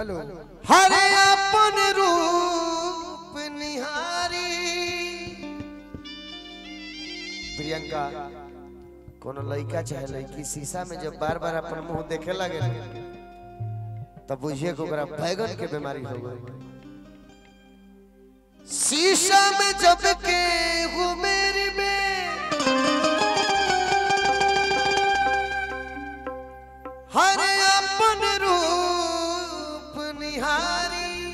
Hello हरे अपन रूप निहारी। प्रियंका कोनो लड़का चाहे लड़की शीशा में जब बार बार अपन मुंह देखे लगे तब बुझिए को बैगन के बीमारी हो गई। शीशा में जब के वो मेरी हरे अपन रूप निहारी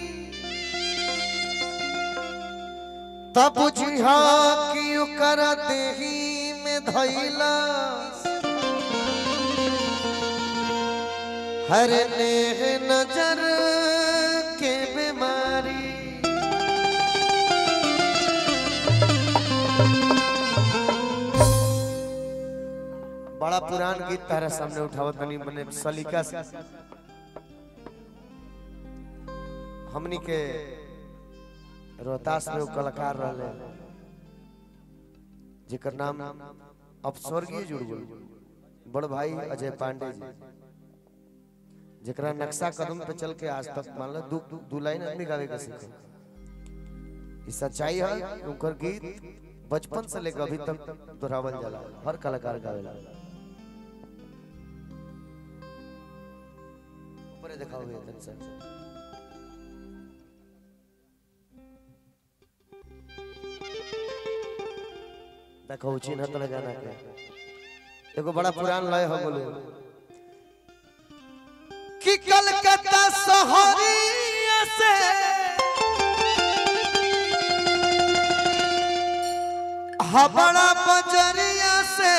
तब बुझिया क्यों कर देही में धैला हर नेह नजर के बीमारी। बड़ा पुरान गीत तारा सामने उठावत बनी मने सलीका से हमनी के रोहतास में कलाकार रहले जेकर नाम अब स्वर्गीय जुड़ गए बड़ भाई अजय पांडे जी जेकरा नक्शा कदम पे चल के आज तक मान लो दू लाइन आदमी गावे के सीखे। ई सच्चाई है उनकर गीत बचपन से लेकर अभी तक दोहरावल जाला हर कलाकार गावेला। ऊपर दिखाओ ये तन देखो चिन्ह तो लगाना के एगो बड़ा पुरान लय हो बोले कि कलकत्ता शहरिया से बड़ा बजरिया से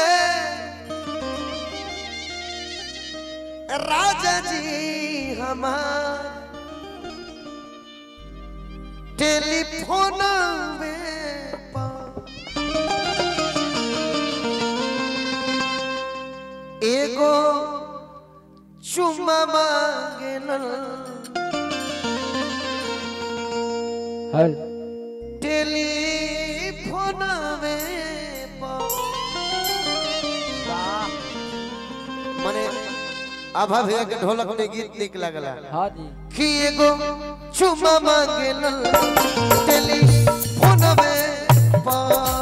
राजा जी हमार टेलीफोन में एगो चुम्मा मांगेलन टेलीफोन में मने आभा भैया के ढोलक में गीत निक लगला। हां जी कि एगो चुम्मा मांगेलन टेलीफोन में पा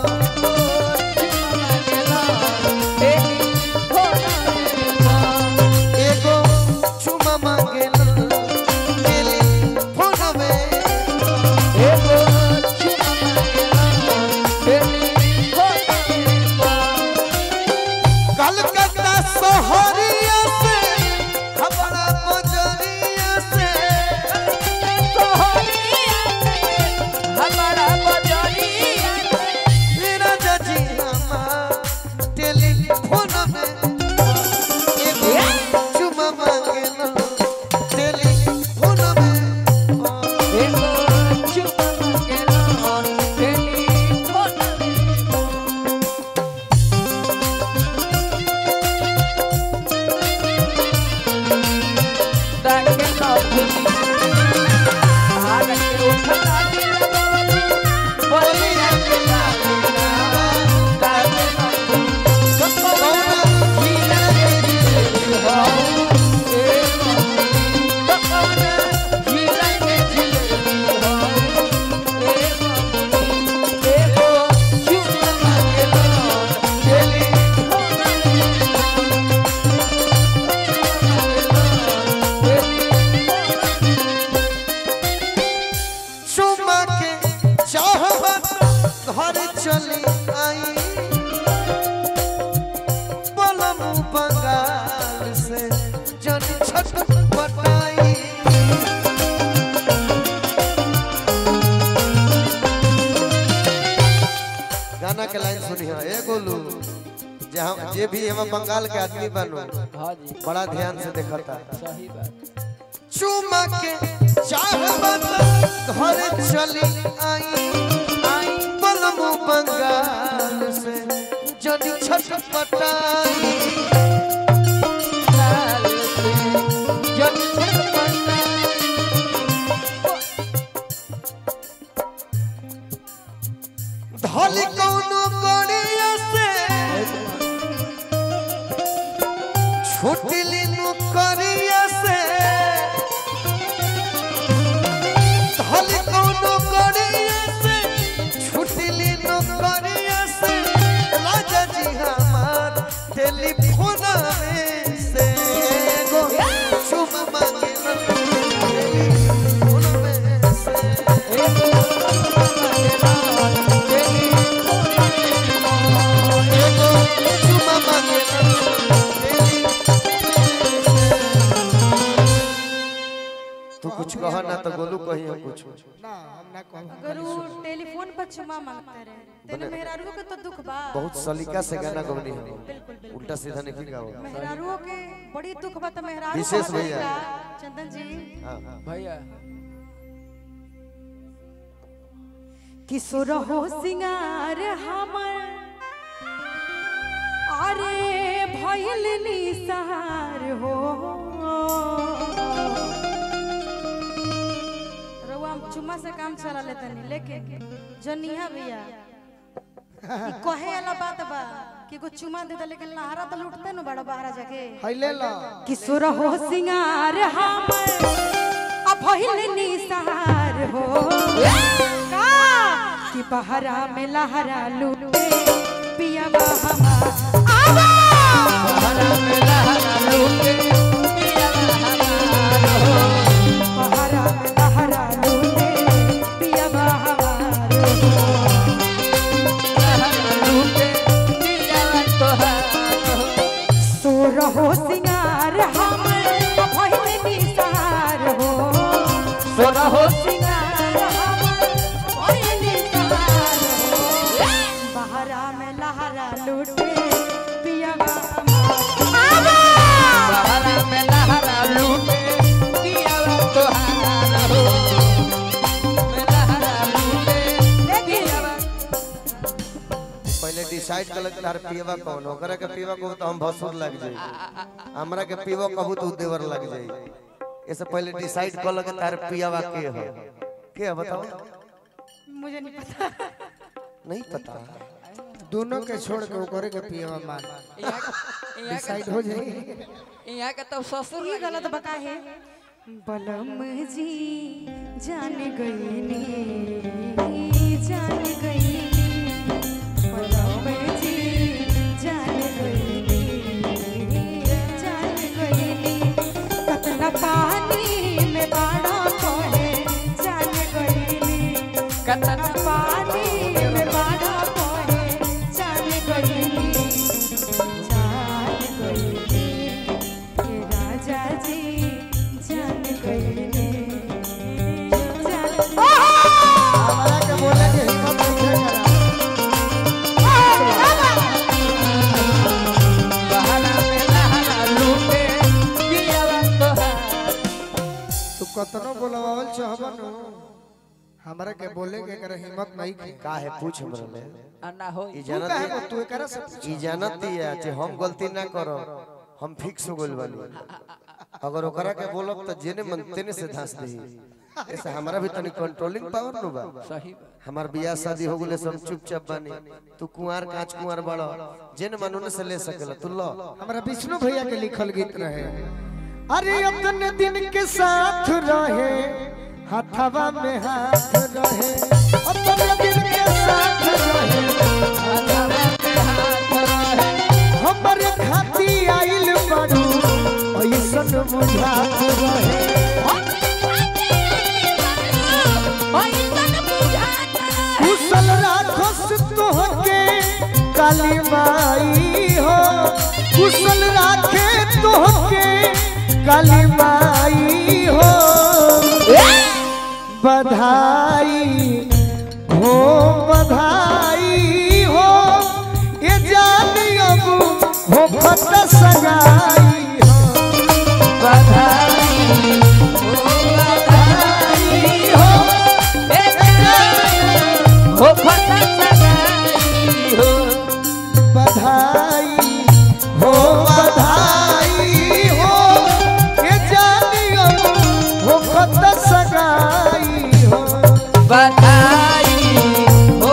के लाइन सुनी है ए गोलू जहां जे भी हम बंगाल के आदमी बनो हां जी बड़ा ध्यान से देखता सही बात चुमा के चाहबत घर चली आई बलमु बंगाल से जदी छटपटाई लाल से जदी छटपटाई धोली कौनो गड़िया से छुटली नुकरिया से कुछ ना हम ना कहब। अगर वो टेलीफोन पर चुमा मांगते रहे तेने मेहरारू के तो दुख बा। बहुत सलीका से गाना गवनी है, बिल्कुल उल्टा सीधा नहीं गाओ। मेहरारू के बड़ी दुख बा तो मेहरारू विशेष भैया चंदन जी भैया किशोर हो सिंगार हमर अरे भइल निसार हो रउआ चुम्मा से काम चला लेते नहीं लेके जनिया भैया कहे वाला बात बा कि को चुमा दे दे लेकिन लहरा तो लूटते न बड़ा बाहर जाके हइले ला किशोर हो सिंगार हमर अब भइल निसार हो का कि बहरा में लहरा लूटे पिया हमा आवा बहरा में लहरा लूटे पिया बहरा में लहरा लूटे पिया हमारो लहरा लूटे पिया तोहारो सो रहो सिंगार हमर भइल निसार हो सो रहो सिंगार हमर भइल निसार हो बहरा में लहरा लूटे पिया हमारो बहरा में लहरा लूटे पिया तोहारो लहरा लूटे पिया पहले डिसाइड कर ले तार पीवा कौन ओकरा के पीवा को तो हम भसुर लग जाई, हमरा के पीवा कहू तो देवर लग जाई। ऐसे पहले डिसाइड कर ले तार पीवा के है बताओ। मुझे नहीं पता नहीं पता दोनों के छोड़ के ओकरे के पियवा मान डिसाइड हो जाई। यहाँ के तब ससुर ये गलत बका है बलम जी जान गईनी जान गईनी बलम जी जान गईनी जान गईनी कतना पानी में बाड़ा कोहे जान गईनी कतना पानी में बाड़ा कोहे जान गईनी जान गईनी हे राजा जी जान गईनी हमारा के बोले के हिम्मत नहीं करा। बहरा में लहरा लूटे पिया तोहारो तू कतनो बोलवावल चाहबन हमरा के बोले के करे हिम्मत नहीं की। का है पूछ हमरा में अन्ना हो ई तू काहे जानत तू एकरा से पूछ। ई जानत है जे हम गलती ना करो हम फिक्स हो गइल बानी। अगर ओकरा के बोलब त जेने मन तेने से धास देही। ऐसे हमरा भी तनी कंट्रोलिंग पावर नु बा। सही बात हमार बियाह शादी हो गले सब चुपचाप बानी। तू कुंवार कांच कुंवार बड़ा जेने मनोने से ले सकेला तू लो। हमारा विष्णु भैया के लिखल गीत रहे अरे अपने दिन के साथ रहे हाथवा में हाथ रहे अपने दिन के साथ रहे हमारे खाती आइल बारू ऐसन बुझात रहे कुशल राखस तोहके काली माई हो कुशल राखे तोहके काली माई हो बधाई हो बधाई हो ये जानी अब हो फट सगाई हो बधाई हो हो फटा सगाई हो बधाई हो बधाई हो ये जानी अब हो फट सगाई हो बधाई हो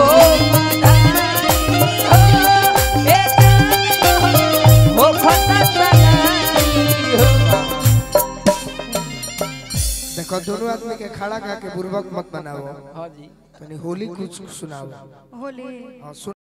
हो फटा सगाई हो देखो दोनों आदमी के खड़ा करके बुर्बक मत बनाओ हाँ जी तनी होली कुछ सुनाओ होली हाँ सुन